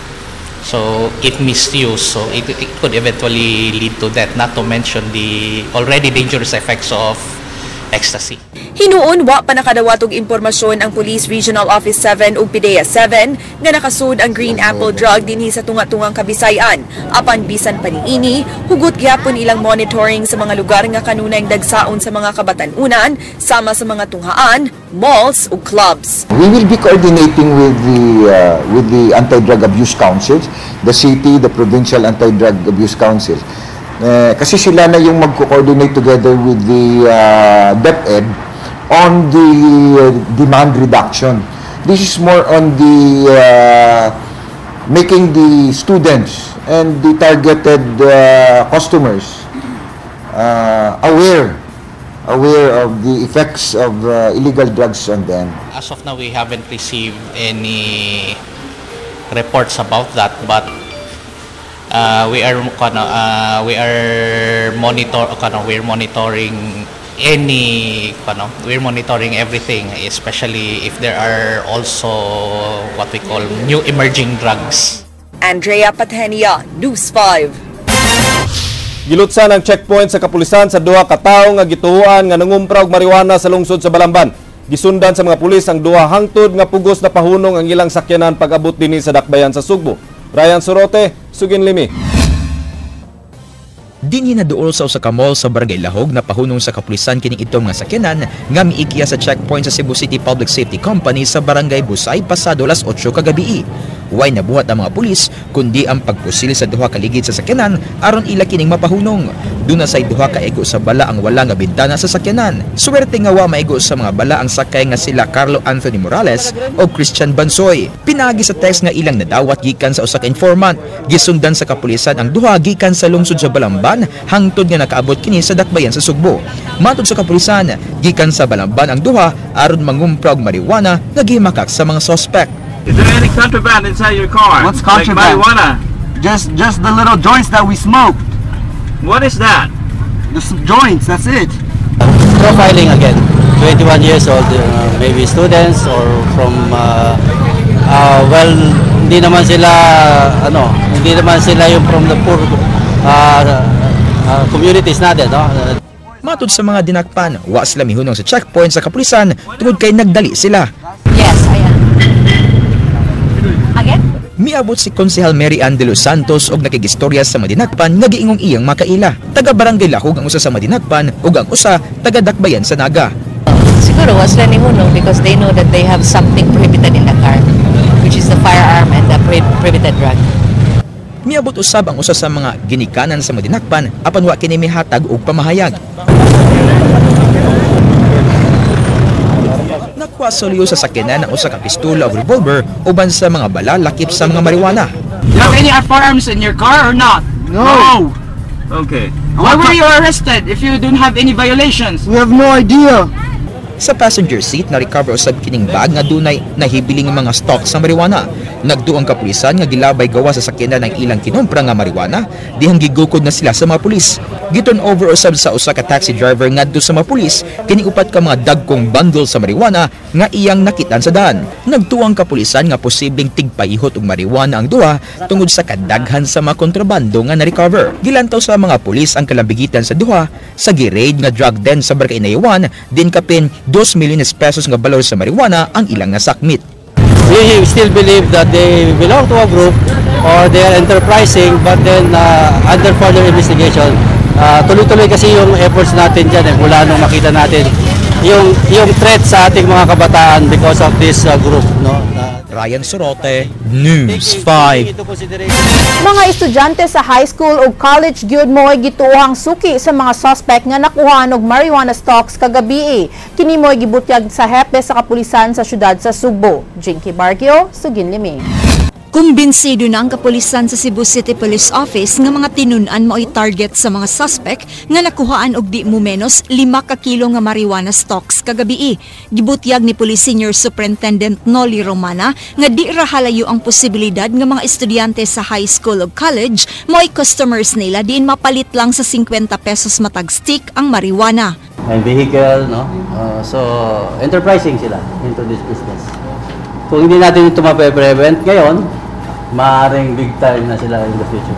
So it misuse, so it, it could eventually lead to death, not to mention the already dangerous effects of ecstasy. Hinuon wa pa nakadawat og impormasyon ang Police Regional Office seven ug P D E A seven nga nakasud ang green apple drug dinhi sa tunga-tungang Kabisayan. Apan bisan pa niini, hugot gyapon ilang monitoring sa mga lugar nga kanunay dagsaon sa mga kabatan-unan sama sa mga tunghaan, malls ug clubs. We will be coordinating with the uh, with the Anti-Drug Abuse Councils, the city, the provincial Anti-Drug Abuse Councils. Uh, kasi sila na yung magko-coordinate together with the uh, DepEd on the uh, demand reduction. This is more on the uh, making the students and the targeted uh, customers uh, aware aware of the effects of uh, illegal drugs on them. As of now, we haven't received any reports about that, but uh, we are uh, we are monitor uh, we're monitoring any ano, we're monitoring everything, especially if there are also what we call new emerging drugs. Andrea Patenia, News five. Gilutsan ang checkpoint sa kapulisan sa duha ka tawo nga gituhuan nga nangumpra og marijuana sa lungsod sa Balamban. Gisundan sa mga pulis ang duha hangtod nga pugos na pahunong ang ilang sakyanan pag-abot dinhi sa dakbayan sa Sugbo. Ryan Sorote, Suginlimi. Dinhi na duol sa usa ka mall sa Barangay Lahog na pahunong sa kapulisan kining itong nga sakyanan nga miikiya sa checkpoint sa Cebu City Public Safety Company sa Barangay Busay pasado alas otso kagabi. Way nabuhat ang mga pulis kundi ang pagpusil sa duha ka ligid sa sakyanan aron ila kining mapahunong. Duna say duha ka ego sa bala ang wala nga bintana sa sakyanan. Swerte nga wa maigo sa mga bala ang sakay nga sila Carlo Anthony Morales o Christian Bansoy. Pinagi sa text nga ilang nadawat gikan sa usa ka informant. Gisundan sa kapulisan ang duha gikan sa lungsod sa Balamban hangtod nga nakaabot kini sa dakbayan sa Sugbo. Matod sa kapulisan, gikan sa Balamban ang duha aron mangumpra og marijuana nga gimakak sa mga suspect. Is there any contraband inside your car? What's contraband? Like marijuana? Just, just the little joints that we smoked. What is that? The s- joints, that's it. Profiling again. twenty-one years old, uh, maybe students or from, uh, uh, well, hindi naman sila, ano, hindi naman sila yung from the poor uh, uh, communities natin, no? Matod sa mga dinakpan, wa sila mihunong sa checkpoint sa kapulisan tungod kay nagdali sila. Yes, I am. Again? Miabot si Konsehal Mary Ann de los Santos og nakigistorya sa Madinakpan nga giingong iyang makaila. Taga Barangay Lahog ang usa sa Madinakpan ug ang usa taga Dakbayan sa Naga. Siguro was sila nihunong because they know that they have something prohibited in the car, which is the firearm and the prohibited drug. Miabot usab ang usa sa mga ginikanan sa Madinakpan apan wa kini mihatag og pamahayag. Nakuha sa liyo sa sakyanan ang usa ka pistola o revolver uban sa mga bala lakip sa mga marijuana. You have any firearms in your car or not? No. Okay. Why were you arrested if you don't have any violations? We have no idea. Sa passenger seat na recover usab kining bag nga dunay nahibiling mga stock sa marijuana. Nagduang kapulisan nga gilabay gawa sa sakyanan ng ilang kinumpra nga marijuana, dihang gigukod na sila sa mga pulis. Giton over usab sa usa ka taxi driver ngadto sa mga pulis kini upat ka mga dagkong bundle sa marijuana nga iyang nakitan sa daan. Nagtuang kapulisan nga posibleng tigpaihot og marijuana ang duha tungod sa kadaghan sa mga kontrabando nga na-recover. Gilantaw sa mga pulis ang kalambigitan sa duha sa gi-raid nga drug den sa Barangay Inayawan, din kapin two milyones pesos nga balor sa marijuana ang ilang nasakmit. We still believe that they belong to a group or they are enterprising, but then uh, under further investigation, uh, tuloy-tuloy kasi yung efforts natin dyan eh, mula nung makita natin yung, yung threat sa ating mga kabataan because of this uh, group. No? Ryan Sorote, News five. Mga estudyante sa high school o college gyud mo'y gituohang suki sa mga suspect nga nakuhaan og marijuana stocks kagabi. Kini mo'y gibutyag sa hepe sa kapulisan sa syudad sa Sugbo. Jinky Barkio, Sugin Limi. Kumbinsido na ang kapulisan sa Cebu City Police Office nga mga tinun-an mo'y target sa mga suspect nga nakuhaan og di mo menos lima ka kilo nga marijuana stocks kagabi. Gibutyag ni Police Senior Superintendent Noli Romana nga di ra halayo ang posibilidad nga mga estudyante sa high school o college mo'y customers nila diin mapalit lang sa fifty pesos matag stick ang marijuana. And vehicle, no? Uh, so, enterprising sila into this business. Kung hindi natin ito mape-prevent ngayon, maaaring big time na sila in the future.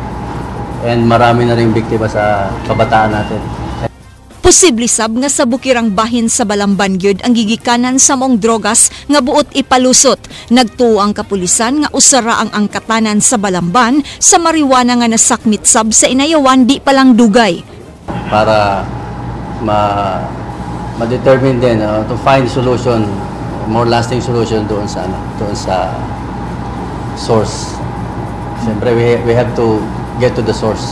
And marami na rin biktima sa kabataan natin. Posible sab nga sa bukirang bahin sa Balamban gyud ang gigikanan sa mong drogas nga buot ipalusot. Nagtuo ang kapulisan nga usara ang angkatanan sa Balamban sa marijuana nga nasakmit sab sa Inayawan di palang dugay. Para ma ma-determine din uh, to find solution, more lasting solution doon sa ano, doon sa source. Siyempre, we, we have to get to the source.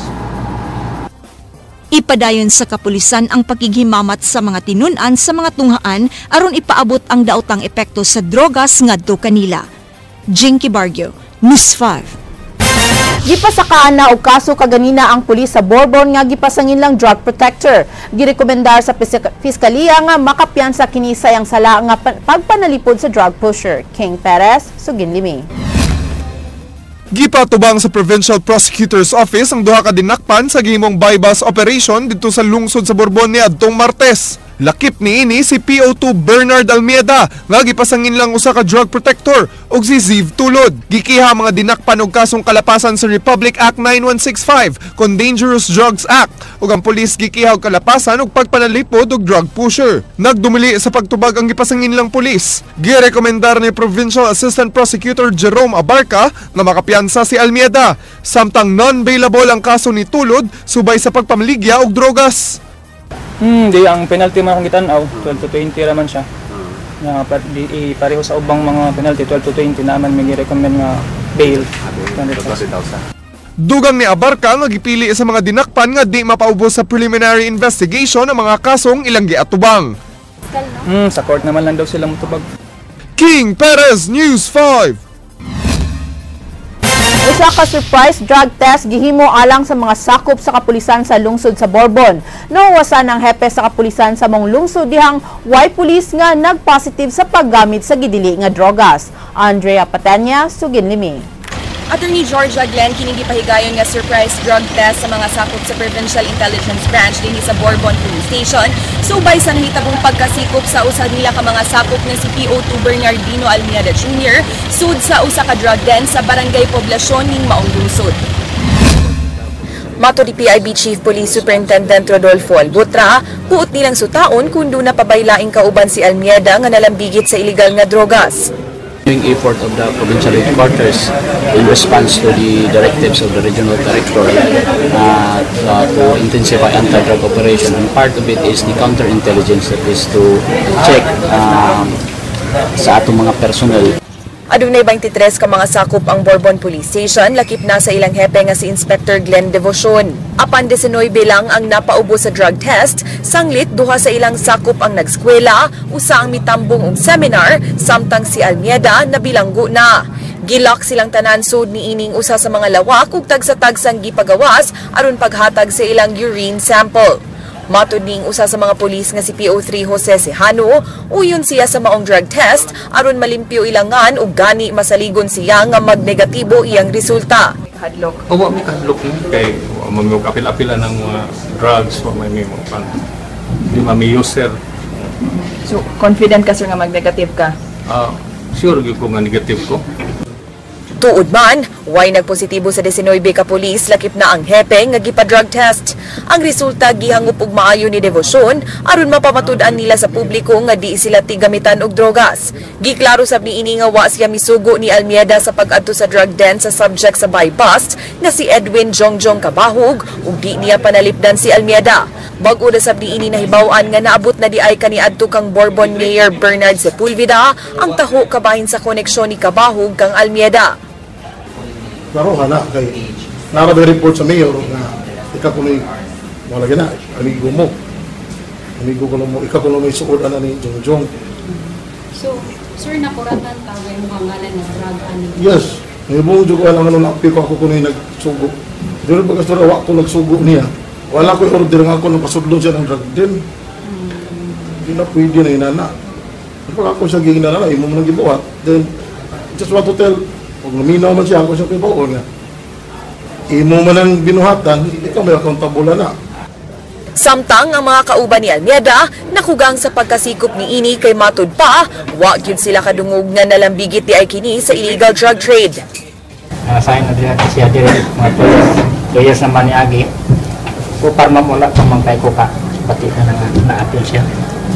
Ipadayon sa kapulisan ang paghihimamat sa mga tinun-an sa mga tunghaan aron ipaabot ang daotang epekto sa drogas ngadto kanila. Jinky Bargio, News five. Gipasakaan na og kaso kaganina ang pulis sa Bourbon nga gipasangin lang drug protector. Girekomendar sa piskaliya nga makapiyansa kini sayang sala nga pagpanalipod sa drug pusher. King Perez, Sugin Limi. Gipatubang sa Provincial Prosecutor's Office ang duha ka dinakpan sa gihimong bypass operation dito sa lungsod sa Bourbon ni adtong Martes. Lakip ni ini si P O two Bernard Almeida nga gipasangin lang usa ka drug protector ug si Ziv Tulod. Gikiha mga dinakpan og kasong kalapasan sa Republic Act nine one six five kon Dangerous Drugs Act ug ang pulis gikiha og kalapasan og pagpanalipod og drug pusher. Nagdumili sa pagtubag ang gipasangin lang pulis. Girekomendar ni Provincial Assistant Prosecutor Jerome Abarca nga makapiyansa si Almeida samtang non-bailable ang kaso ni Tulod subay sa pagpamaligya og drogas. Hmm, di ang penalty man akong gitanaw, twelve to twenty raman siya. nga pa, di, pareho sa ubang mga penalty twelve to twenty naman may recommend nga bail twenty thousand. Dugang ni Abarca nga gipili sa mga dinakpan nga di mapaubos sa preliminary investigation ang mga kasong ilang giatubang. Hmm, sa court naman lang daw sila mutubag. King Perez, News five. Usa ka surprise drug test gihimo alang sa mga sakop sa kapulisan sa lungsod sa Bourbon. Nawawasan ang hepe sa kapulisan sa mong lungsod dihang way pulis nga nagpositive sa paggamit sa gidili nga drogas. Andrea Patenya, Sugin Limi. Attorney Georgia Glenn kining gipahigayon nga surprise drug test sa mga sakop sa Provincial Intelligence Branch dinhi sa Bourbon Police Station. Subay sa nahitabong pagkasikop sa usa nila ka mga sakop nga si P O two Bernardino Almeida Junior sud sa usa ka drug den sa Barangay Poblasyon ning maong lungsod. Mato di P I B Chief Police Superintendent Rodolfo Albutra, puot nilang sutaon kung doon napabailaing kauban si Almeida nga nalambigit sa illegal nga drogas. Effort of the provincial headquarters in response to the directives of the regional director uh, uh, to intensify anti-drug operation, and part of it is the counterintelligence that is to check um, sa atong mga personnel. Adunay twenty-three ka mga sakop ang Bourbon Police Station, lakip na sa ilang hepe nga si Inspector Glenn Devotion. Apan nineteen lang ang napaubo sa drug test, sanglit duha sa ilang sakop ang nagskwela, usa ang mitambong og seminar, samtang si Almeida nabilanggo na. Gilak silang tanan sud ni ining usa sa mga lawak ug tagsa-tagsang gipagawas aron paghatag sa ilang urine sample. Matud ning usa sa mga pulis nga si P O three Jose Sejano, uyon siya sa maong drug test aron malimpyo ilangan ug gani masaligon siya nga magnegatibo iyang resulta. Hadlok. O wa mi hadlok ni kay mamig apil-apilan ng mga drugs wa may mo pan. Di mami user. So confident ka sir nga mag-negative ka? Ah, uh, sure gyud ko nga negative ko. Tuod man, way nagpositibo sa nineteen ka pulis lakip na ang hepe nga gipa-drug test. Ang resulta gihangup og maayo ni Devotion aron mapamatud-an nila sa publiko nga di sila tigamitan og drogas. Giklaro sab niini nga wa siya misugo ni Almeida sa pag-adto sa drug den sa subject sa buy bust nga si Edwin Jongjong Kabahug ug di niya panalipdan si Almeida. Bag-o na sab niini nahibaw-an nga naabot na di ay kaniadto kang Bourbon Mayor Bernard Sepulveda ang taho kabahin sa koneksyon ni Kabahug kang Almeida. Klaro nga na, kay narabay report sa mayor na ikaw ko may wala gina, amigo mo. Amigo ko mo, ikaw ko may suod ana ni Jongjong. So, sir, nakuratan tawag mo ang ngalan ng drug ani? Yes, may buong ko alam ano na ko ako kuno nagsugo. Dito ba gusto raw ako nagsugo niya? Wala ko order nga ako nang pasudlon siya ng drug din. Hindi na pwede na inana. Pag ako siya ginana, imo mo nang gibuhat. Then, just want to tell kung luminaw man siya, ako siya pibaon nga. Imo man ang binuhatan, ikaw may accountable na. Samtang ang mga kauban ni Almeida, nakugang sa pagkasikop ni ini kay matud pa, wa gyud sila kadungog nga nalambigit di ay kini sa illegal drug trade. Nasahin na din siya dire mga players naman ni Agi. Kupar mamula pamangkay ko ka, pati na nga na-appeal siya.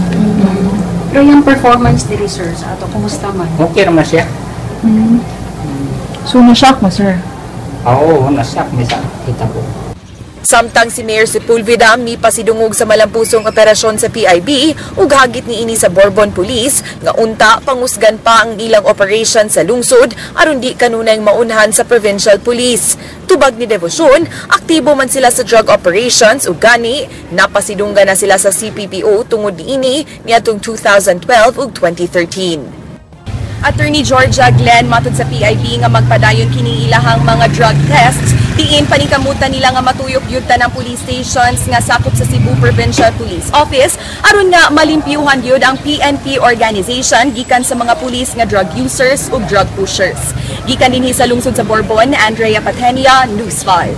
Pero yung performance diri sir, sa ato, kumusta man? Okay naman siya. Mm. So, na-shock mo, sir? Oo, na-shock mo sa kita ko. Samtang si Mayor Sepulveda mi pasidungog sa malampusong operasyon sa P I B ug hagit ni ini sa Bourbon Police nga unta pangusgan pa ang ilang operation sa lungsod aron di kanunay maunhan sa Provincial Police. Tubag ni Devotion, aktibo man sila sa drug operations ug gani napasidunggan na sila sa C P P O tungod niini niadtong two thousand twelve ug twenty thirteen. Attorney Georgia Glenn matud sa P I B nga magpadayon kini ilahang mga drug tests diin panikamutan nila nga matuyok yud tanang police stations nga sakop sa Cebu Provincial Police Office aron nga malimpyuhan yud ang P N P organization gikan sa mga pulis nga drug users ug drug pushers. Gikan dinhi sa lungsod sa Bourbon, Andrea Patenia, News five.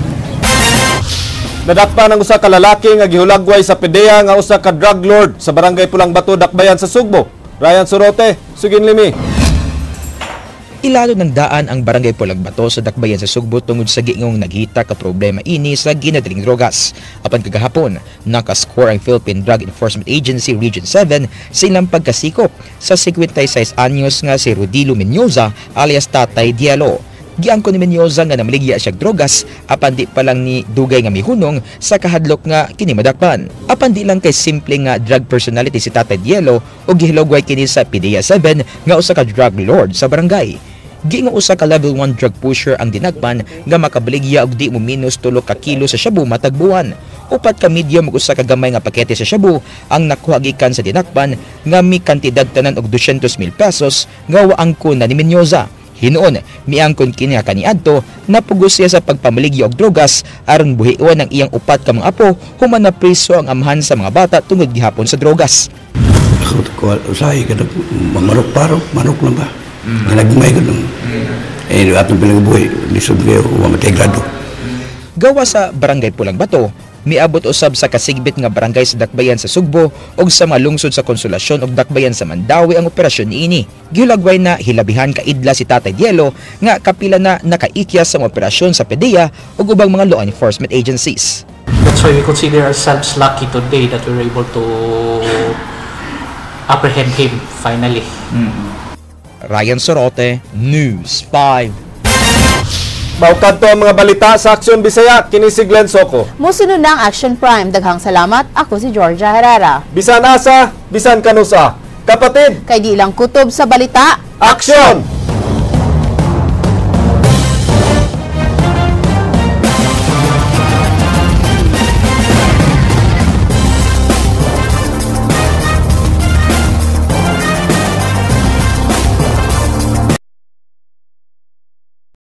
Nadakpan ang usa ka lalaki nga gihulagway sa PDEA nga usa ka drug lord sa Barangay Pulang Bato, Dakbayan sa Sugbo. Ryan Sorote, Sugin Limi. Ilalo ng daan ang Barangay Pulang Bato sa Dakbayan sa Sugbo tungod sa giingong naghita ka problema ini sa ginadaling drogas. Apan kagahapon, nakascore ang Philippine Drug Enforcement Agency Region seven sa ilang pagkasikop sa fifty-six anyos nga si Rodilo Menyoza alias Tatay Dialo. Giangko ni Menyoza nga namaligya siya drogas apan di pa lang ni dugay nga mihunong sa kahadlok nga kini madakpan. Apan di lang kay simple nga drug personality si Tatay Dielo o gihilogway kini sa P D E A seven nga usa ka drug lord sa barangay. Gi nga usa ka level one drug pusher ang dinakpan nga makabaligya og di mo minus tulo ka kilo sa shabu matag buwan. Upat ka medium ug usa ka gamay nga pakete sa shabu ang nakuha gikan sa dinakpan nga mi kantidad tanan og two hundred mil pesos nga waangko na ni Menyoza. Hinoon, miangkon kini kaniadto napugos siya sa pagpamaligya og drogas aron buhion ang iyang upat ka mga apo human na preso ang amahan sa mga bata tungod gihapon sa drogas. Ako ko usahay kada manok paro, manok lang ba? Ginagmay ko nung eh atong pinagbuhi lisod kayo wa mategrado. Gawa sa Barangay Pulang Bato, miabot usab sa kasigbit nga barangay sa Dakbayan sa Sugbo ug sa mga lungsod sa Konsolasyon ug Dakbayan sa Mandawi ang operasyon niini. Gihulagway na hilabihan kaidla si Tatay Dielo nga kapila na nakaikyas sa operasyon sa P D E A ug ubang mga law enforcement agencies. That's why we consider ourselves lucky today that we were able to apprehend him finally. Mm-hmm. Ryan Sorote, News five. Maukadto ang mga balita sa Aksyon Bisaya, kini si Glenn Soco. Musunod na ang Action Prime. Daghang salamat. Ako si Georgia Herrera. Bisan asa, bisan kanusa. Kapatid, kay di lang kutob sa balita. Aksyon!